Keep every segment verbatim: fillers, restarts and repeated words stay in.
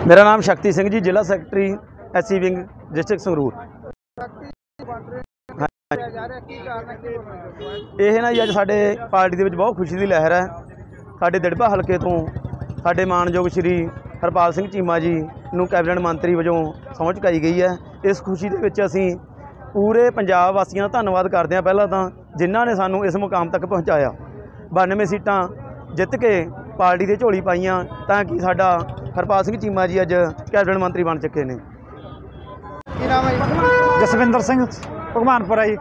मेरा नाम शक्ति सिंह जी, जिला secretary S C wing district Sangrur. ਇਹ ਨਾ ਜੀ ਅੱਜ ਸਾਡੇ ਪਾਰਟੀ ਦੇ ਵਿੱਚ ਬਹੁਤ ਖੁਸ਼ੀ ਦੀ ਲਹਿਰ ਹੈ। ਸਾਡੇ ਦਿੜਬਾ ਹਲਕੇ ਤੋਂ ਸਾਡੇ ਮਾਨਯੋਗ ਸ਼੍ਰੀ ਹਰਪਾਲ ਸਿੰਘ ਚੀਮਾ ਜੀ ਨੂੰ ਕੈਬਨਿਟ ਮੰਤਰੀ ਵਜੋਂ ਸਹੁੰ ਚੁਕਾਈ ਗਈ ਹੈ। ਇਸ ਖੁਸ਼ੀ ਦੇ ਵਿੱਚ ਅਸੀਂ ਪੂਰੇ ਪੰਜਾਬ ਵਾਸੀਆਂ ਦਾ ਧੰਨਵਾਦ ਕਰਦੇ ਹਾਂ, ਪਹਿਲਾਂ ਤਾਂ ਜਿਨ੍ਹਾਂ ਨੇ ਸਾਨੂੰ ਇਸ ਮੁਕਾਮ ਤੱਕ ਪਹੁੰਚਾਇਆ। ਬਾਨਵੇਂ ਸੀਟਾਂ ਜਿੱਤ ਕੇ ਪਾਰਟੀ ਦੇ ਝੋਲੀ ਪਾਈਆਂ ਤਾਂ ਕਿ ਸਾਡਾ ਹਰਪਾਲ ਸਿੰਘ ਚੀਮਾ जी अज कैबिनेट मंत्री बन चुके हैं। जसविंदर सिंह भगवानपुरा जी।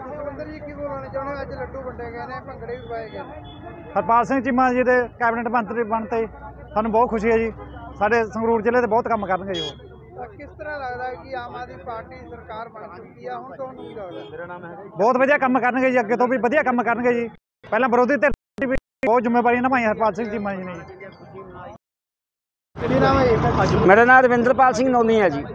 हरपाल सिंह चीमा जी के कैबिनेट मंत्री बनते सानू बहुत खुशी है जी। साढ़े संगरूर जिले से बहुत काम करनगे जी। किस तरह लगता है कि आम आदमी पार्टी सरकार बन चुकी है, हुण तुहानू की लगदा? मेरा नाम है बहुत वधिया काम करनगे जी, अगे तो भी वधिया काम करनगे जी। पहला विरोधी धिर भी बहुत जिम्मेवारी निभाई हरपाल सिंह चीमा जी ने जी। मेरा नाम रविंद्रपाल सिंह नौनी है जी।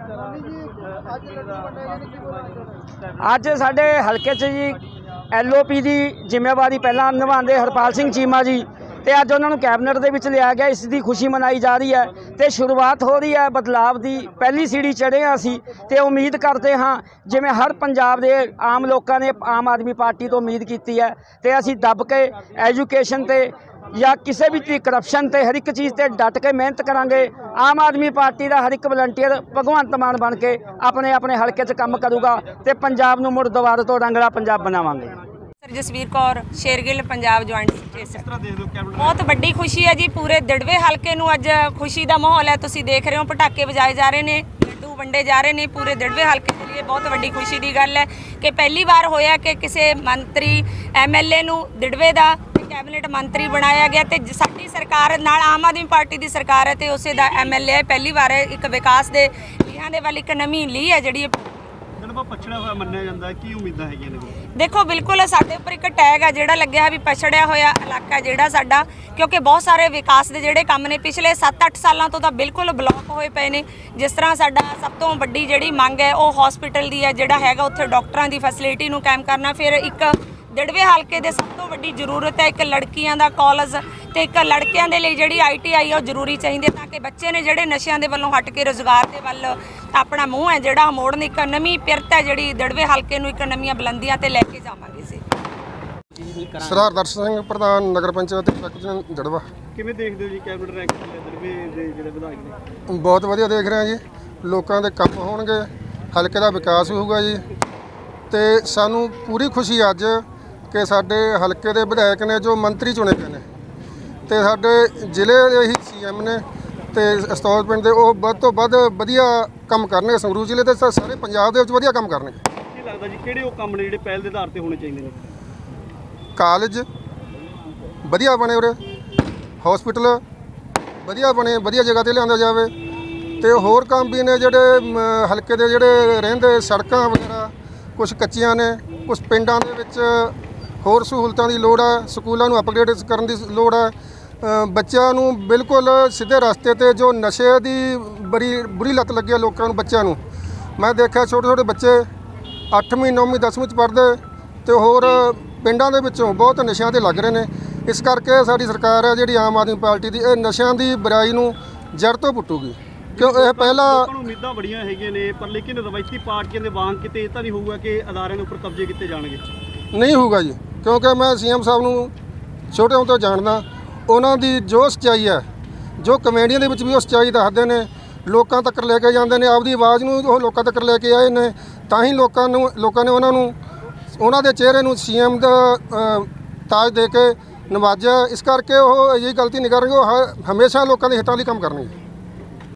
अज साढ़े हल्के च जी एल ओ पी की जिम्मेवारी पहला निभाते हरपाल सिंह चीमा जी तो अज उन्होंने कैबिनेट के विच लिया गया। इसकी खुशी मनाई जा रही है तो शुरुआत हो रही है बदलाव की। पहली सीढ़ी चढ़े हाँ असी तो उम्मीद करते हाँ जिमें हर पंजाब के आम लोगों ने आम आदमी पार्टी तो उम्मीद की है तो असी दब के एजुकेशन से या किसी भी करप्शन से हर एक चीज़ से डट के मेहनत करांगे। आम आदमी पार्टी का हर एक वलंटियर भगवंत मान बन के अपने अपने हल्के च काम करूगा तो पंजाब नूं मुड़ दोबारा तो रंगला पंजाब बनावांगे। जसवीर कौर शेरगिल पंजाब ज्वाइंट। बहुत बड़ी खुशी है जी, पूरे दिड़वे हल्के नूं अज खुशी का माहौल है। तुसीं देख रहे हो पटाके बजाए जा रहे हैं, लड्डू वंडे जा रहे हैं। पूरे दिड़वे हल्के के लिए बहुत बड़ी खुशी की गल है कि पहली बार होया कि किसी मंत्री एम एल ए नूं दिड़वे का कैबिनेट मंत्री बनाया गया तो साडी सरकार नाल आम आदमी पार्टी की सरकार है तो उसे दा एम एल ए पहली बार एक विकास के लीहां दे वाल एक नवीं लीह है जिहड़ी पछड़ा हुआ मन्निया जाता है। की उम्मीदां हैगियां ने? देखो बिल्कुल साडे उपर एक टैग है जिहड़ा लग्या है भी पछड़िया होया इलाका जिहड़ा साडा, क्योंकि बहुत सारे विकास के जिहड़े काम ने पिछले सत्त अठ सालों तो बिल्कुल ब्लॉक होए पे ने। जिस तरह साडा सब तो वड्डी जिहड़ी मंग है वो हॉस्पिटल की है, जिहड़ा हैगा उत्थे डॉक्टरां की फैसिलिटी नूं कायम करना। फिर एक दिड़वे हल्के दे सब तो वड्डी जरूरत है एक लड़कियां दा कॉलेज ते एक लड़कियां दे लई जिहड़ी आई टी आई है जरूरी चाहिए ताकि बच्चे ने जिहड़े नशियां दे वल्लों हट के रोजगार दे वल अपना मूँह है जिहड़ा मोड़न एक नवीं पिरत है जिहड़ी दिड़वे हल्के नूं एक नवीं बुलंदियां ते लैके जावांगे। सी सरदार दर्शन सिंह प्रधान नगर पंचायत सैकटरी दिड़वा। किवें देखदे हो जी कैबिनेट रैंक दिड़वे दे जिहड़े विधायक ने? बहुत वधिया देख रहे हैं जी। लोगों के काम होणगे, हल्के का विकास होगा जी। तो सानू पूरी खुशी अज कि साडे हल्के दे विधायक ने जो मंत्री चुने गए हैं तो साडे जिले दे ही सी एम ने तो अस्तौल पिंड दे वो वध तो वध वधिया काम करनगे। संगरूर जिले के सारे पंजाब दे विच वधिया काम करनगे। की लगदा जी किहड़े वो काम ने जिहड़े पहल दे आधार ते होने चाहिए ने? कालेज वधिया बने, उरे हॉस्पिटल वधिया बने, वधिया जगह ते लिआंदा जावे तो होर काम भी ने जिहड़े हल्के दे जिहड़े रहिंदे सड़कां वगैरह कुछ कच्चियां ने, कुछ पिंडां दे विच होर सहूलतां दी लोड़ है, स्कूलों नूं अपग्रेड करन दी लोड़ है। बच्चों नूं बिल्कुल सीधे रास्ते ते जो नशे दी बड़ी बुरी लत लगी है लोगों नूं बच्चों नूं। मैं देखा छोटे छोटे बच्चे अठवीं नौवीं दसवीं पढ़ते तो होर पिंडां दे विचों बहुत नशियां ते लग रहे हैं। इस करके साडी सरकार है जिहड़ी आम आदमी पार्टी दी इह नशियां दी बुराई नूं जड़ तो पुट्टूगी। क्यों यह पहला उम्मीदां बड़ियां हैगियां ने पर लेकिन रवायती पार्टियां दे वांग किते इह तां नहीं होऊगा कि अदारियां दे उपर कब्जे किते जाणगे? नहीं होगा जी, क्योंकि मैं सी एम साहब नूं छोटे होंदे जानदा। उन्हां दी जो सच्चाई है, जो कमेडियां दे विच भी वो सच्चाई दसदे ने, लोकां तक लेके जांदे ने, आपदी आवाज़ नूं वो लोकां तक लेके आए ने, तां ही लोकां नूं लोकां ने उन्हां नूं उन्हां दे चेहरे नूं सी एम दा ताज दे के नवाजा। इस करके वो यही गलती नहीं करनगे, वो हमेशा लोकां दे हितां लई काम करनगे।